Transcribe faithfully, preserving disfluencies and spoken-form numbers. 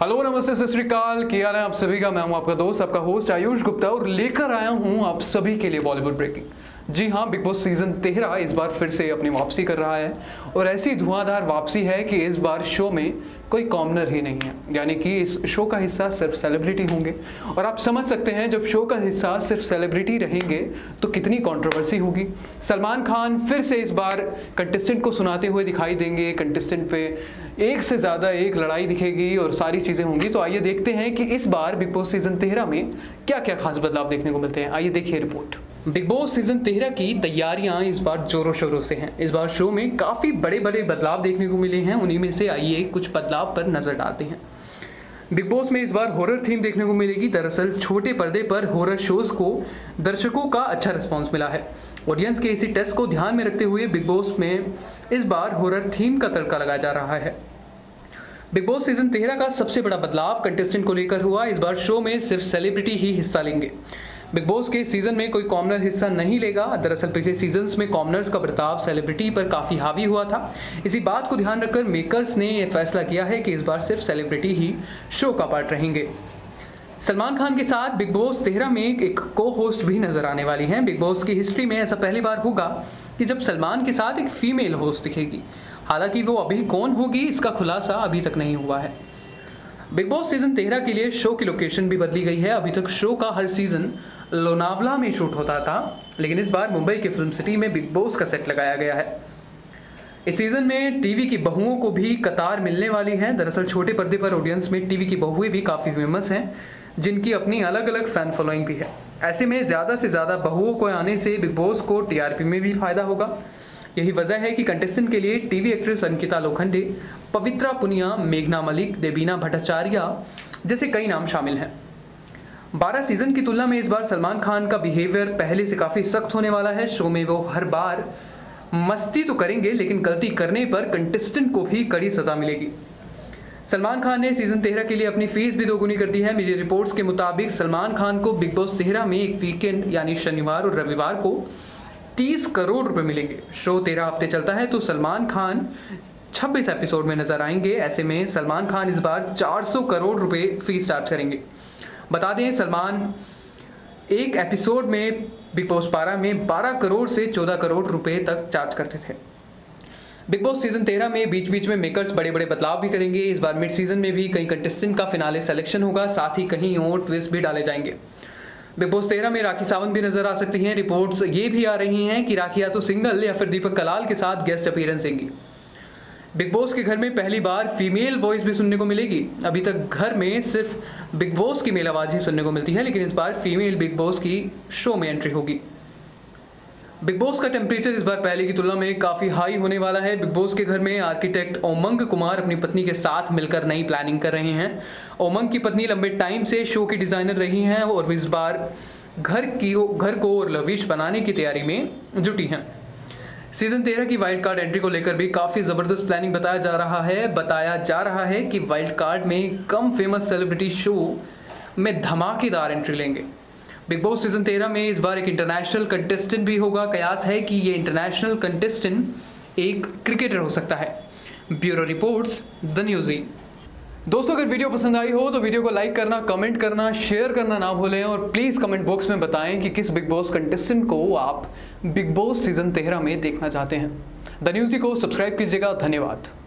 Hello नमस्ते सत श्री अकाल, क्या हाल है आप सभी का। मैं हूं आपका दोस्त, आपका होस्ट आयुष गुप्ता और लेकर आया हूं आप सभी के लिए बॉलीवुड ब्रेकिंग। जी हां, बिग बॉस सीजन तेरह इस बार फिर से अपनी वापसी कर रहा है और ऐसी धुआंधार वापसी है कि इस बार शो में कोई कॉमनर ही नहीं है, यानी कि इस शो का हिस्सा सिर्फ सेलिब्रिटी होंगे। और आप समझ सकते हैं जब शो का हिस्सा सिर्फ सेलिब्रिटी रहेंगे तो कितनी कंट्रोवर्सी होगी। सलमान खान फिर से इस बार कंटेस्टेंट को सुनाते हुए दिखाई देंगे, कंटेस्टेंट पे एक से ज़्यादा एक लड़ाई दिखेगी और सारी चीज़ें होंगी। तो आइए देखते हैं कि इस बार बिग बॉस सीजन तेरह में क्या क्या खास बदलाव देखने को मिलते हैं। आइए देखिए रिपोर्ट। बिग बॉस सीजन तेरह की तैयारियां इस बार जोरों शोरों से हैं। इस बार शो में काफ़ी बड़े बड़े बदलाव देखने को मिले हैं, उन्हीं में से आइए कुछ बदलाव पर नजर डालते हैं। बिग बॉस में इस बार हॉरर थीम देखने को मिलेगी। दरअसल छोटे पर्दे पर हॉरर शोज को दर्शकों का अच्छा रिस्पॉन्स मिला है। ऑडियंस के इसी टेस्ट को ध्यान में रखते हुए बिग बॉस में इस बार हॉरर थीम का तड़का लगाया जा रहा है। बिग बॉस सीजन तेरह का सबसे बड़ा बदलाव कंटेस्टेंट को लेकर हुआ। इस बार शो में सिर्फ सेलिब्रिटी ही हिस्सा लेंगे। बिग बॉस के सीजन में कोई कॉमनर हिस्सा नहीं लेगा। दरअसल पिछले सीजन्स में कॉमनर्स का बर्ताव सेलिब्रिटी पर काफ़ी हावी हुआ था। इसी बात को ध्यान रखकर मेकर्स ने यह फैसला किया है कि इस बार सिर्फ सेलिब्रिटी ही शो का पार्ट रहेंगे। सलमान खान के साथ बिग बॉस तेरह में एक को होस्ट भी नजर आने वाली हैं। बिग बॉस की हिस्ट्री में ऐसा पहली बार होगा कि जब सलमान के साथ एक फीमेल होस्ट दिखेगी। हालांकि वो अभी कौन होगी इसका खुलासा अभी तक नहीं हुआ है। बिग बॉस सीजन तेरह के लिए शो की लोकेशन भी बदली गई है। अभी तक शो का हर सीजन लोनावला में शूट होता था, लेकिन इस बार मुंबई के फिल्म सिटी में बिग बॉस का सेट लगाया गया है। इस सीजन में टीवी की बहुओं को भी कतार मिलने वाली है। दरअसल छोटे पर्दे पर ऑडियंस में टीवी की बहुएं भी काफ़ी फेमस हैं, जिनकी अपनी अलग अलग फैन फॉलोइंग भी है। ऐसे में ज़्यादा से ज़्यादा बहुओं को आने से बिग बॉस को टीआरपी में भी फायदा होगा। यही वजह है कि कंटेस्टेंट के लिए टीवी एक्ट्रेस अंकिता लोखंडे, पवित्रा पुनिया, मेघना मलिक, देबीना भट्टाचार्य जैसे कई नाम शामिल हैं। बारह सीजन की तुलना में इस बार सलमान खान का बिहेवियर पहले से काफ़ी सख्त होने वाला है। शो में वो हर बार मस्ती तो करेंगे, लेकिन गलती करने पर कंटेस्टेंट को भी कड़ी सजा मिलेगी। सलमान खान ने सीजन तेरह के लिए अपनी फीस भी दोगुनी कर दी है। मीडिया रिपोर्ट्स के मुताबिक सलमान खान को बिग बॉस तेरह में एक वीकेंड यानी शनिवार और रविवार को तीस करोड़ रुपए मिलेंगे। शो तेरह हफ्ते चलता है तो सलमान खान छब्बीस एपिसोड में नजर आएंगे। ऐसे में सलमान खान इस बार चार सौ करोड़ रुपए फीस चार्ज करेंगे। बता दें, सलमान एक एपिसोड में बिग बॉस बारह में बारह करोड़ से चौदह करोड़ रुपए तक चार्ज करते थे। बिग बॉस सीजन तेरह में बीच बीच में मेकर्स बड़े बड़े बदलाव भी करेंगे। इस बार मिड सीजन में भी कई कंटेस्टेंट का फिनाले सिलेक्शन होगा, साथ ही कहीं और ट्विस्ट भी डाले जाएंगे। बिग बॉस तेरह में राखी सावंत भी नजर आ सकती हैं। रिपोर्ट्स ये भी आ रही हैं कि राखी या तो सिंगल या फिर दीपक कलाल के साथ गेस्ट अपीयरेंस देंगी। बिग बॉस के घर में पहली बार फीमेल वॉइस भी सुनने को मिलेगी। अभी तक घर में सिर्फ बिग बॉस की मेल आवाज ही सुनने को मिलती है, लेकिन इस बार फीमेल बिग बॉस की शो में एंट्री होगी। बिग बॉस का टेम्परेचर इस बार पहले की तुलना में काफी हाई होने वाला है। बिग बॉस के घर में आर्किटेक्ट ओमंग कुमार अपनी पत्नी के साथ मिलकर नई प्लानिंग कर रहे हैं। ओमंग की पत्नी लंबे टाइम से शो की डिजाइनर रही हैं और इस बार घर की घर को और लविश बनाने की तैयारी में जुटी हैं। सीजन तेरह की वाइल्ड कार्ड एंट्री को लेकर भी काफी जबरदस्त प्लानिंग बताया जा रहा है। बताया जा रहा है कि वाइल्ड कार्ड में कम फेमस सेलिब्रिटी शो में धमाकेदार एंट्री लेंगे। बिग बॉस सीजन तेरह में इस बार एक इंटरनेशनल कंटेस्टेंट भी होगा। कयास है कि ये इंटरनेशनल कंटेस्टेंट एक क्रिकेटर हो सकता है। Bureau reports, the newsy. दोस्तों, अगर वीडियो पसंद आई हो तो वीडियो को लाइक करना, कमेंट करना, शेयर करना ना भूलें और प्लीज़ कमेंट बॉक्स में बताएं कि किस बिग बॉस कंटेस्टेंट को आप बिग बॉस सीजन तेरह में देखना चाहते हैं। द न्यूज़ी को सब्सक्राइब कीजिएगा। धन्यवाद।